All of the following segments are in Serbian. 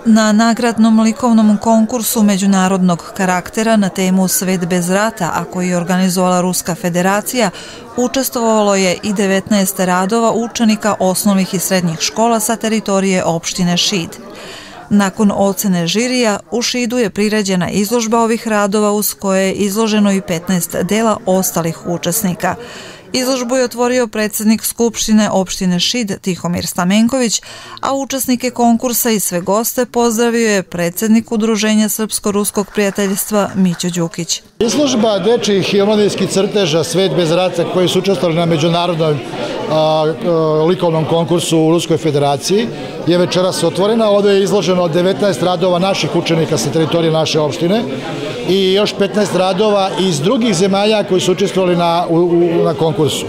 Na nagradnom likovnom konkursu međunarodnog karaktera na temu Svet bez rata, a koji je organizovala Ruska federacija, učestvovalo je i 19 radova učenika osnovnih i srednjih škola sa teritorije opštine Šid. Nakon ocene žirija, u Šidu je priređena izložba ovih radova uz koje je izloženo i 15 dela ostalih učesnika. Izložbu je otvorio predsjednik Skupštine opštine Šid Tihomir Stamenković, a učesnike konkursa i sve goste pozdravio je predsjednik Udruženja Srpsko-ruskog prijateljstva Mićo Đukić. Izložba dečijih i omladinskih crteža Svet bez rata koji su učestvovali na međunarodnom likovnom konkursu u Ruskoj federaciji je večeras otvorena. Ovdje je izloženo 19 radova naših učenika sa teritorije naše opštine i još 15 radova iz drugih zemalja koji su učestvovali na konkursu.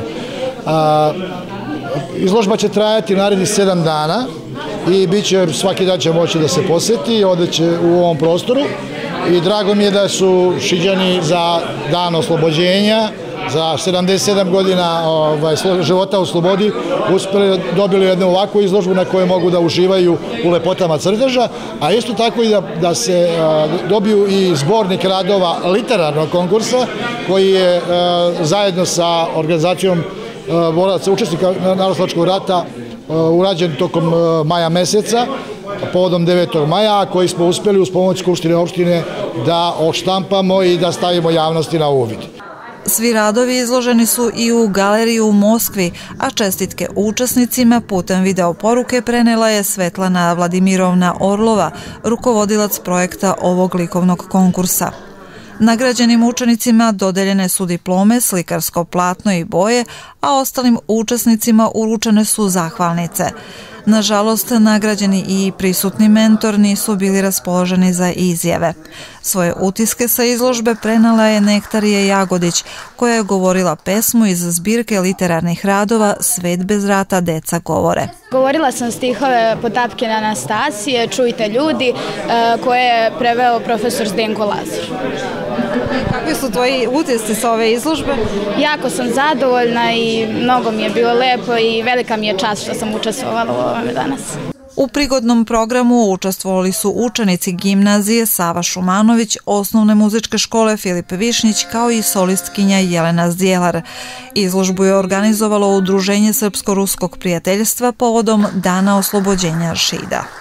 Izložba će trajati narednih 7 dana i svaki dan će moći da se posjeti ovdje će u ovom prostoru i drago mi je da su Šiđani za dan oslobođenja, za 77 godina života u slobodi dobili jednu ovakvu izložbu na kojoj mogu da uživaju u lepotama crteža, a isto tako i da se dobiju i zbornik radova literarnog konkursa koji je zajedno sa organizacijom boraca učesnika Narodnooslobodilačkog rata urađen tokom maja meseca, povodom 9. maja, koji smo uspjeli uz pomoć Skupštine opštine da odštampamo i da stavimo javnosti na uvid. Svi radovi izloženi su i u galeriji u Moskvi, a čestitke učesnicima putem video poruke prenela je Svetlana Vladimirovna Orlova, rukovodilac projekta ovog likovnog konkursa. Nagrađenim učenicima dodeljene su diplome, slikarsko platno i boje, a ostalim učesnicima uručene su zahvalnice. Nažalost, nagrađeni i prisutni mentor nisu bili raspoloženi za izjave. Svoje utiske sa izložbe prenala je Nektarija Jagodić, koja je govorila pesmu iz zbirke literarnih radova Svet bez rata deca govore. Govorila sam stihove Potapkina Anastasije, Čujte ljudi, koje je preveo profesor Zdenko Lazar. Kakvi su tvoji utisci sa ove izložbe? Jako sam zadovoljna i mnogo mi je bilo lepo i velika mi je čast što sam učestvovala u ovome danas. U prigodnom programu učestvovali su učenici gimnazije Sava Šumanović, osnovne muzičke škole Filip Višnjić kao i solistkinja Jelena Zdjelar. Izložbu je organizovalo Udruženje Srpsko-ruskog prijateljstva povodom Dana oslobođenja Šida.